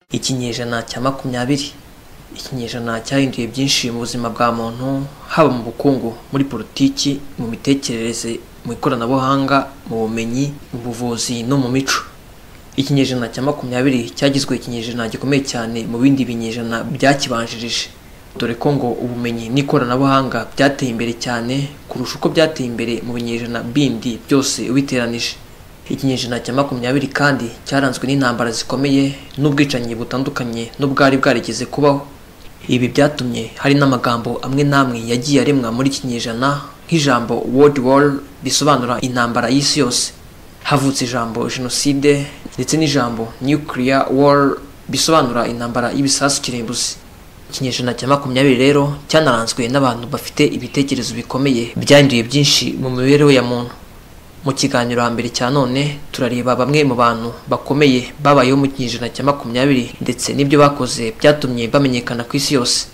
Ikinyejana cya 20. Ikinyejana cyahinduye byinshi mu buzima bwa muntu, haba mu bukungu, muri politiki, mu mitekerereze, mu ikoranabuhanga, mu bumenyi, mu buvuzi no mu mico. Ikinyejana cya 20 cyagizwe ikinyejana gikomeye cyane mu bindi binyejana byakibanjirije, dore ko ngo ubumenyi n'ikoranabuhanga byateye imbere cyane kurusha uko byateye imbere mu binyejana bindi byose ubiteranije. Ikinyejana cya 20 kandi cyaranzwe n'intambara zikomeye n'ubwicanyi butandukanye n'ubwari bwarigeze kubaho. Ibi byatumye hari n'amagambo amwe namwe yagiye aremwa muri kinyejana nk'ijambo World War risobanura intambara y'isi yose. Havutse ijambo genocide ndetse n'ijambo nuclear war bisobanura intambara y'ibisasu kirimbuzi. Ikinyejana cya 20 rero cyanaranzwe n'abantu bafite ibitekerezo bikomeye byahinduye byinshi mu mibereho ya muntu. Mu kiganiro hambere cya none turareba bamwe mu bantu bakomeye babayeho mu kinyejana cya 20 ndetse n'ibyo bakoze byatumye bamenyekana ku isi yose.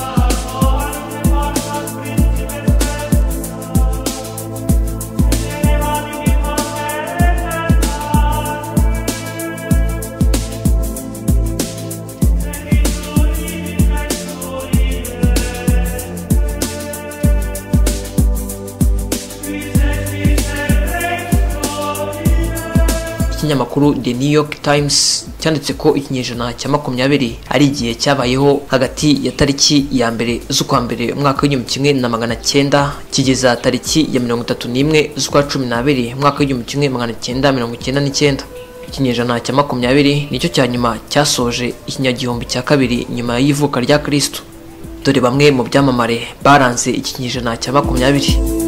Ikinyamakuru The New York Times cyanditse ko ikinyejana cya 20 ari igihe cyabayeho hagati ya tariki ya mbere z'ukwa mbere umwaka w'1900 kigeza tariki ya 31 z'ukwa 12 umwaka w'1999. Ikinyejana cya 20 nicyo cya nyuma cyasoje ikinyagihumbi cya kabiri nyuma y'ivuka rya Kristo. Dore bamwe mu byamamare baranze ikinyejana cya 20.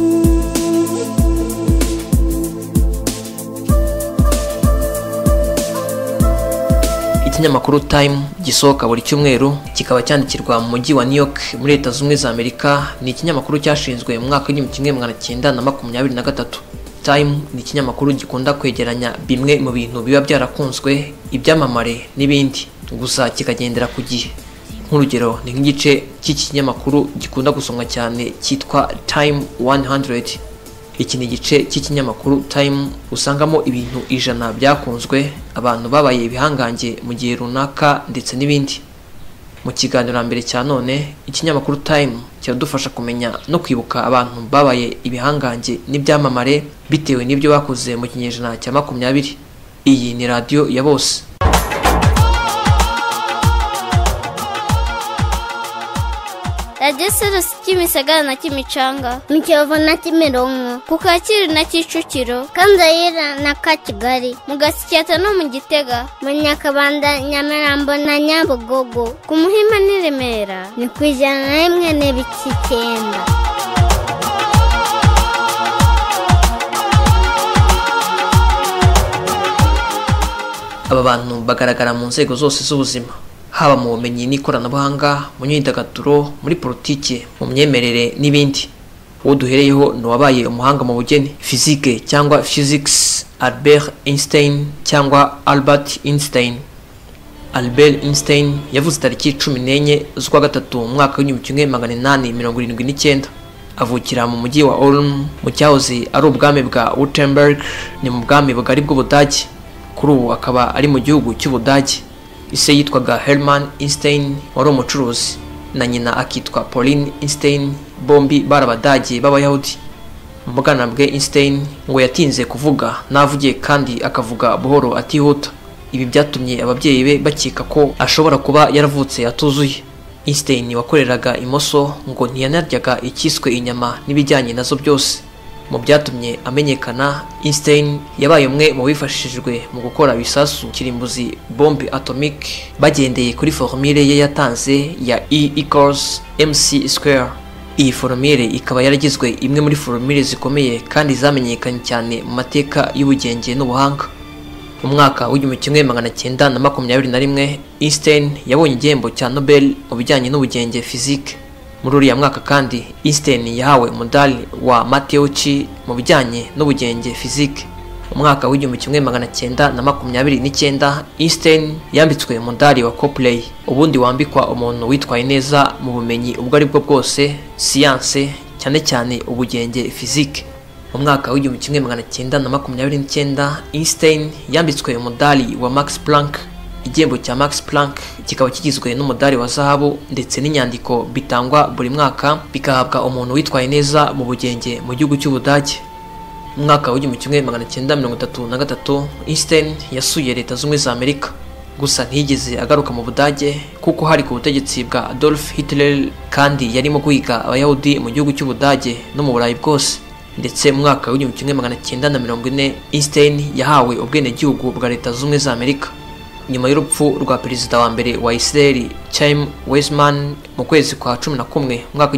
Ikinyamakuru Time gisohoka buri cyumweru kikaba cyandikirwa mu mujyi wa New York muri Leta Zunze za Amerika. Ni ikinyamakuru cyashinzwe mu mwaka w'1923. Time ni ikinyamakuru gikunda kwegeranya bimwe mu bintu biba byarakunzwe, ibyamamare n'ibindi, gusa kikagendera ku gihe. Nk'urugero ni nk'igice cy'iki kinyamakuru gikunda gusomwa cyane cyitwa Time 100. Iki ni igice cy'ikinyamakuru Time usangamo ibintu 100 byakunzwe, abantu babaye ibihangange mu gihe runaka ndetse n'ibindi. Mu kiganiro mbere cya none ikinyamakuru Time kiradufasha kumenya no kwibuka abantu babaye ibihangange n'ibyamamare bitewe n'ibyo bakoze mu kinyejana cya 20. Iyi ni radio ya bose. Radiyo Kimisagara na Kimicanga, mu Kiyovu na Kimironko, ku Kacyiru na Kicukiro, Kanzayira na Kigali, mu Gasyata no mu Gitega, mu Nyakabanda, Nyamirambo na Nyabugogo, ku Muhima n'i Remera, ni ku 101.9. Aba bantu bagaragara mu nzego zose z'ubuzima, haba mu bumenyi n'ikoranabuhanga, mu myidagaduro, muri politiki, mu myemerere n'ibindi. Uwo duhereyeho ni wabaye umuhanga mu bugeni, physique cyangwa physics, Albert Einstein cyangwa Albert Einstein. Albert Einstein yavuze tariki 14 z'ukwa gatatu mu mwaka w'1879. Avukira mu mujyi wa Ulm mu cyahoze ari ubwami bwa Württemberg, ni mu bwami bugari bw'Ubudage. Kuri ubu akaba ari mu gihugu cy'Ubudage. Ise yitwaga Hermann Einstein, wari umucuruzi, na nyina akitwa Pauline Einstein, bombi barabadage b'Abayahudi. Mu bwana bwe Einstein ngo yatinze kuvuga, navugiye kandi akavuga buhoro atihuta. Ibi byatumye ababyeyi be bakeka ko ashobora kuba yaravutse atuzuye. Einstein wakoreraga imoso ngo ntiyanaryaga ikiswe inyama n'ibijyanye nazo byose. Mu byatumye amenyekana, Einstein yabaye umwe mu bifashishijwe mu gukora ibisasu kirimbuzi bombe atomique bagendeye kuri formule ye yatanze ya E=mc². Iyi formule ikaba yaragizwe imwe muri formule zikomeye kandi zamenyekanye cyane mu mateka y'ubugenge n'ubuhanga. Mu mwaka w'1921 Einstein yabonye igihembo cya Nobel mu bijyanye n'ubugenge physique. Muri uriya mwaka kandi Einstein yahawe umudali wa Matteucci mu bijyanye n'ubugenge physique. Mu mwaka w'1929 Einstein yambitswe umudali wa Copley, ubundi wambikwa umuntu witwaye neza mu bumenyi ubwo ari bwo bwose, science cyane cyane ubugenge physique. Mu mwaka w'1929 Einstein yambitswe umudali wa Max Planck, igihembo cya Max Planck kikaba kigizwe n'umudari wa zahabu ndetse n'inyandiko bitangwa buri mwaka bikahabwa umuntu witwaye neza mu bugenge mu gihugu cy'Ubudage. Mu mwaka w'1933 Einstein yasuye Leta Zunze Ubumwe za Amerika, gusa ntiyigeze agaruka mu Budage kuko hari ku butegetsi bwa Adolf Hitler kandi yarimo guhiga abayahudi mu gihugu cy'Ubudage no mu Burayi bwose. Ndetse mu mwaka w'1940 Einstein yahawe ubwenegihugu bwa Leta Zunze Ubumwe za Amerika. Nyuma y'urupfu rwa perezida wa mbere wa Israel Chaim Weizmann mu kwezi kwa 11 mu mwaka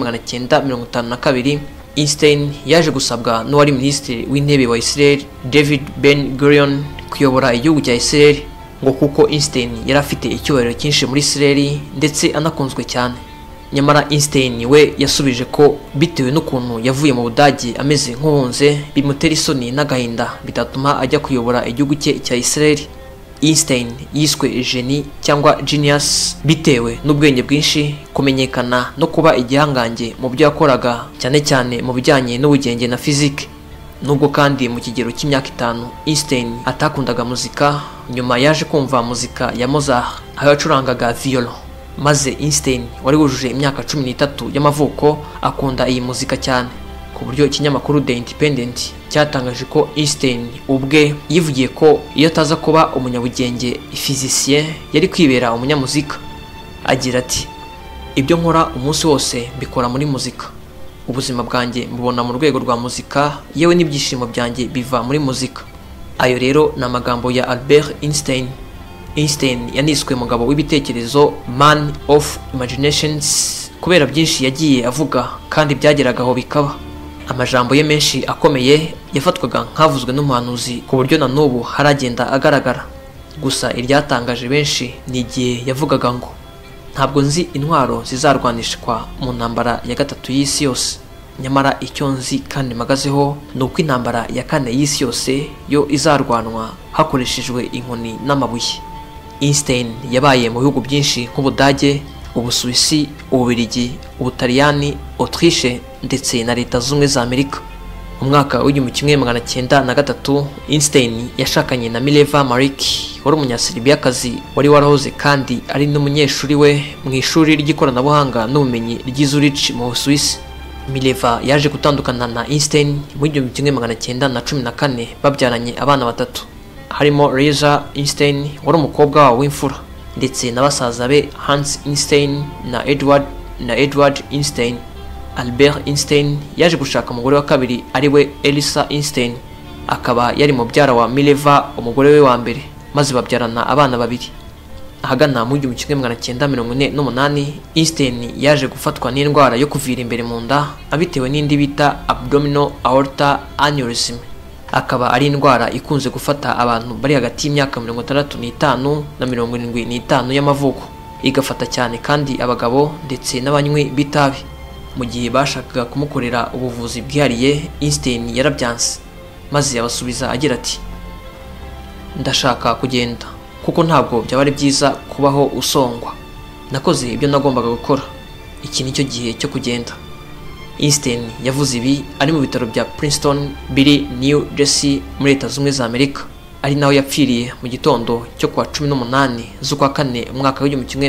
w'1952, Einstein yaje gusabwa n'uwari minisitiri w'intebe wa Israel David Ben Gurion kuyobora igihugu cya Israel, ngo kuko Einstein yari afite icyubahiro cyinshi muri Israel ndetse anakunzwe cyane. Nyamara Einstein we yasubije ko bitewe n'ukuntu yavuye mu Budage ameze nk'uhunze bimutera isoni n'agahinda bitatuma ajya kuyobora igihugu cye cya Israel. Einstein yiswe genie cyangwa genius bitewe n'ubwenge bwinshi, kumenyekana no kuba igihangange mu byo yakoraga cyane cyane mu bijyanye n'ubugenge na fizike. Nubwo kandi mu kigero cy'imyaka 5 Einstein atakundaga muzika, nyuma yaje kumva muzika ya Mozart aho yacurangaga violon, maze Einstein wari wujuje imyaka 13 y'amavuko akunda iyi muzika cyane, ku buryo ikinyamakuru The Independent cyatangaje ko Einstein ubwe yivugiye ko iyo ataza kuba umunyabugenge physicien yari kwibera umunyamuzika. Agira ati, ibyo nkora umunsi wose mbikora muri muzika, ubuzima bwanjye mbubona mu rwego rwa muzika, yewe n'ibyishimo byanjye biva muri muzika. Ayo rero ni amagambo ya Albert Einstein. Einstein yaniswe mugabo w'ibitekerezo, man of imaginations, kubera byinshi yagiye avuga kandi byageragaho bikaba. Amajambo ye menshi akomeye yafatwaga nkavuzwe n'umuhanuzi ku buryo na n'ubu haragenda agaragara. Gusa iryatangaje benshi ni igihe yavugaga ngo, ntabwo nzi intwaro zizarwanishwa mu ntambara ya gatatu y'isi yose, nyamara icyo nzi kandi magazeho ni uko intambara ya kane y'isi yose yo izarwanwa hakoreshejwe inkoni n'amabuye. Einstein yabaye mu bihugu byinshi nk'Ubudage, Ubusuwisi, Ububiligi, Ubutaliyani, Autriche ndetse na Leta Zunze Ubumwe za Amerika. Mu mwaka w'1903 Einstein yashakanye na Mileva Maric, wari umunyaseribiyakazi wari warahoze kandi ari n'umunyeshuri we mu ishuri ry'ikoranabuhanga n'ubumenyi ry'i Zurich mu Busuwisi. Mileva yaje gutandukana na Einstein mu 1914 babyaranye abana batatu, harimo Lisa Einstein wari umukobwa wabo w'imfura, ndetse na basaza be Hans Einstein na Edward Einstein. Albert Einstein yaje gushaka umugore wa kabiri ari we Elisa Einstein, akaba yari mubyara wa Mileva umugore we wa mbere, maze babyarana abana babiri. Ahagana mu 1948 Einstein yaje gufatwa n'indwara yo kuvira imbere mu nda abitewe n'indi bita abdominal aorta aneurysm. Akaba ari indwara ikunze gufata abantu bari hagati y'imyaka 65 na 75 y'amavuko, igafata cyane kandi abagabo ndetse n'abanywi bitabi. Mu gihe bashakaga kumukorera ubuvuzi bwihariye, Einstein yarabyanse, maze yabasubiza agira ati, ndashaka kugenda kuko ntabwo byaba ari byiza kubaho usongwa. Nakoze ibyo nagombaga gukora, iki nicyo gihe cyo kugenda. Einstein yavuze ibi ari mu bitaro bya Princeton biri New Jersey muri Leta Zunze Ubumwe za Amerika, ari naho yapfiriye mu gitondo cyo kwa 18 z'ukwa 4 umwaka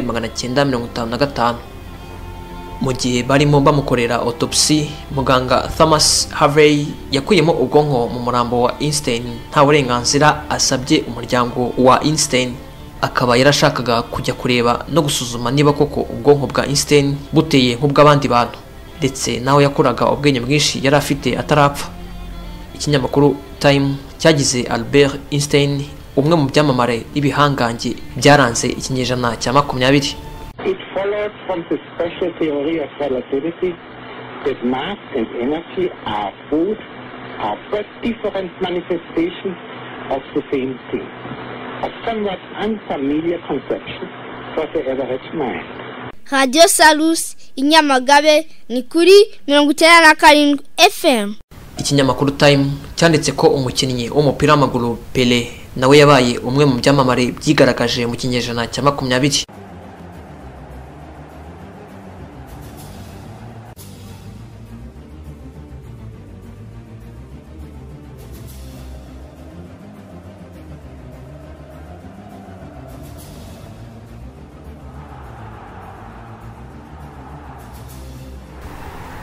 w'1955. Mu gihe barimo bamukorera autopsy, muganga Thomas Harvey yakuyemo ubwonko mu murambo wa Einstein nta burenganzira asabye umuryango wa Einstein. Akaba yarashakaga kujya kureba no gusuzuma niba koko ubwonko bwa Einstein buteye nk'ubw'abandi bantu, ndetse naho yakoraga ubwenge bwinshi yari afite atarapfa. Ikinyamakuru Time cyagize Albert Einstein umwe mu byamamare ibihangange byaranze ikinyejana cya 20. It follows from the special theory of relativity that mass and energy are both but different manifestations of the same thing, a somewhat unfamiliar conception for the average mind. Radio Salus Inyamagabe ni kuri 97 FM. Ikinyamakuru Time cyanditse ko umukinnyi w'umupira w'amaguru Pele nawe yabaye umwe mu byamamare byigaragaje mu kinyejana cya 20.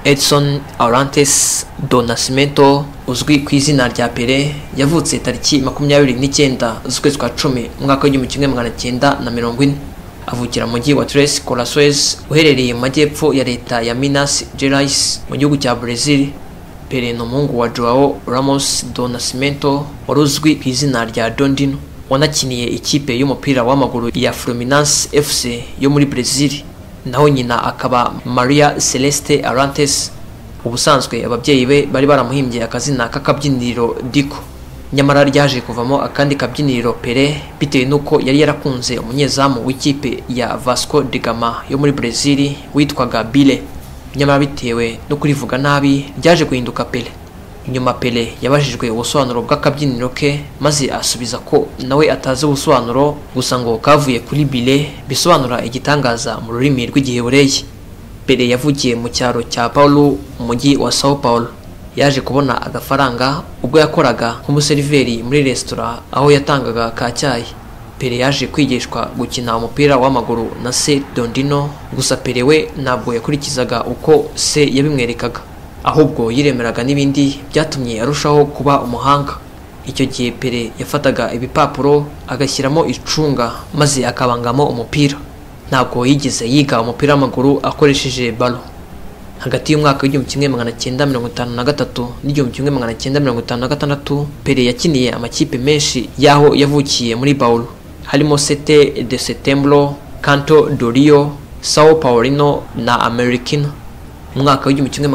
Edson Arantes do Nascimento uzwi ku izina rya Pele yavutse tariki 29 z'ukwezi kwa 10 mwaka w'1940 avukira mu mujyi wa Três Corações uherereye mu majyepfo ya leta ya Minas Gerais mu gihugu cya Brazil. Pele ni umuhungu wa João Ramos do Nascimento wari uzwi ku izina rya Dondinho wanakiniye ikipe y'umupira w'amaguru ya Fluminense FC yo muri Brazil, naho nyina akaba Maria Celeste Arantes. Ubusanzwe ababyeyi be bari baramuhimbye akazina k'akabyiniriro Dico, nyamara ryaje kuvamo akandi kabyiniriro Pele bitewe nuko yari yarakunze umunyezamu w'ikipe ya Vasco da Gama yo muri Brazil witwaga Bile, nyamara bitewe no kurivuga nabi ryaje guhinduka Pele. Inyuma Pele yabajijwe ubusobanuro bw'akabyiniro ke maze asubiza ko nawe atazi ubusobanuro, gusa ngo kavuye kuri Bile bisobanura igitangaza mu rurimi rw'Igiheburayi. Pele yavugiye mu cyaro cya Paulo mu mujyi wa Sao Paulo. Yaje kubona agafaranga ubwo yakoraga nk'umuseriveri muri restaurant aho yatangaga kacyayi. Pele yaje kwigishwa gukina umupira w'amaguru na se Dondinho, gusa Pele we ntabwo yakurikizaga uko se yabimwerekaga, ahubwo yiremeraga n'ibindi byatumye arushaho kuba umuhanga. Icyo gihe Pele yafataga ibipapuro agashyiramo icunga maze akabangamo umupira. Ntabwo yigeze yiga umupira w'amaguru akoresheje ballon. Hagati y'umwaka w'1953 n'1956 Pele yakiniye amakipe menshi yaho yavukiye muri Paulo, harimo 7 de Setembro, Canto do Rio, Sao Paulino na Americano. Mu mwaka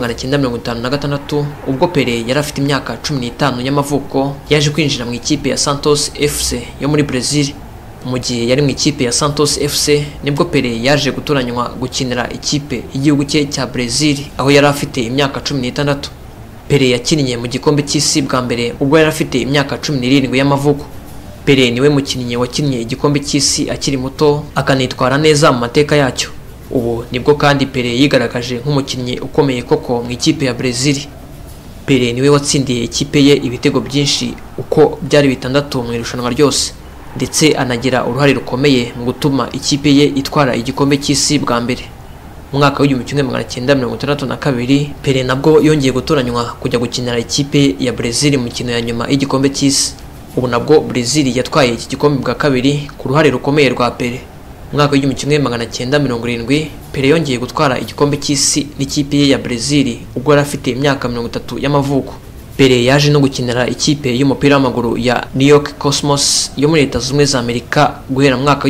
w'1956 ubwo Pele yari afite imyaka 15 y'amavuko yaje kwinjira mu ikipe ya Santos FC yo muri Brazil. Mu gihe yari mu ikipe ya Santos FC nibwo Pele yaje gutoranywa gukinira ikipe y'igihugu cye cya Brazil aho yari afite imyaka 16. Pele yakiniye mu gikombe cy'isi bwa mbere ubwo yari afite imyaka 17 y'amavuko. Pele niwe mukinnyi wakinnye igikombe cy'isi akiri muto akanitwara neza mu mateka yacyo. Ubu nibwo kandi Pele yigaragaje nk'umukinnyi ukomeye koko mu ikipe ya Brazil. Pele niwe watsindiye ikipe ye ibitego byinshi uko byari 6 mu irushanwa ryose, ndetse anagira uruhare rukomeye mu gutuma ikipe ye itwara igikombe cy'isi bwa mbere. Mu mwaka w'1962 Pele nabwo yongeye gutoranywa kujya gukinira ikipe ya Brazil mu mikino ya nyuma y'igikombe cy'isi. Ubu nabwo Brazil yatwaye iki gikombe bwa kabiri ku ruhare rukomeye rwa Pele. Mu mwaka w'1970 Pele yongeye gutwara igikombe cy'isi n'ikipe ye ya Brazil ubwo yari afite imyaka 30 y'amavuko. Pele yaje no gukinira ikipe y'umupira w'amaguru ya New York Cosmos yo muri Leta Zunze Ubumwe za Amerika guhera mu mwaka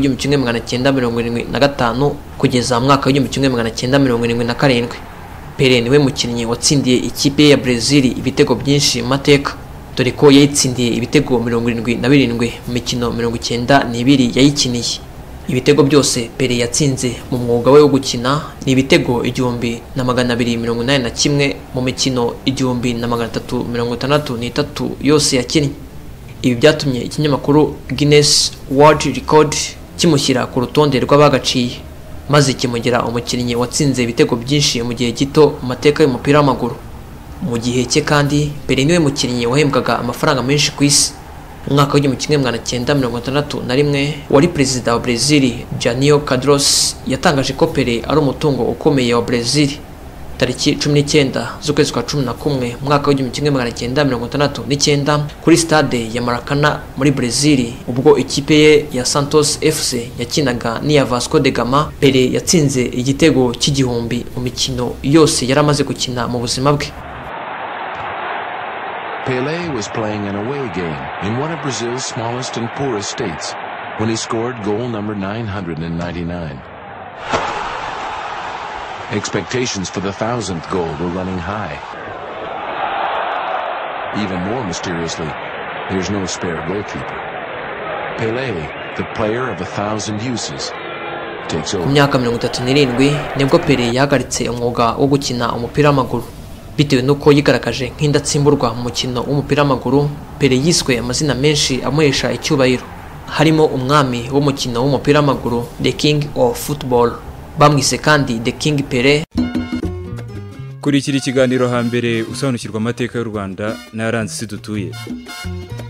w'1975 kugeza mu mwaka w'1977. Pele niwe mukinnyi watsindiye ikipe ya Brazil ibitego byinshi mu mateka, dore ko yayitsindiye ibitego 77 mu mikino 92 yayikiniye. Ibitego byose Pele yatsinze mu mwuga we wo gukina ni ibitego 1281 mu mikino 1363 yose yakinnye. Ibi byatumye ikinyamakuru Guinness World Record kimushyira ku rutonde rw'abagaciye, maze kimugira umukinnyi watsinze ibitego byinshi mu gihe gito mu mateka y'umupira w'amaguru. Mu gihe cye kandi Pele niwe mukinnyi wahembwaga amafaranga menshi ku isi. Mu mwaka w'1961 wari perezida wa Brazil Jânio Quadros yatangaje ko Pele ari umutungo ukomeye wa Brazil. Tariki 19 z'ukwezi kwa 11 mwaka w'1969 kuri stade ya Maracanã muri Brazil ubwo ikipe ye ya Santos FC yakinaga n'iya Vasco da Gama, Pele yatsinze igitego cy'igihumbi mu mikino yose yaramaze gukina mu buzima bwe. Pele was playing an away game in one of Brazil's smallest and poorest states when he scored goal number 999. Expectations for the 1,000th goal were running high. Even more mysteriously, there's no spare goalkeeper. Pele, the player of 1,000 uses, takes over. Ku myaka 37 nibwo Pele yahagaritse umwuga wo gukina umupira w'amaguru. Bitewe nuko yigaragaje nk'indatsimburwa mu mukino w'umupira w'amaguru, Pele yiswe amazina menshi amuhesha icyubahiro, harimo umwami w'umukino w'umupira w'amaguru, The King of Football. Bamwise kandi The King Pele. Kurikira ikiganiro hambere usobanukirwa amateka y'u Rwanda n'aranze isi dutuye.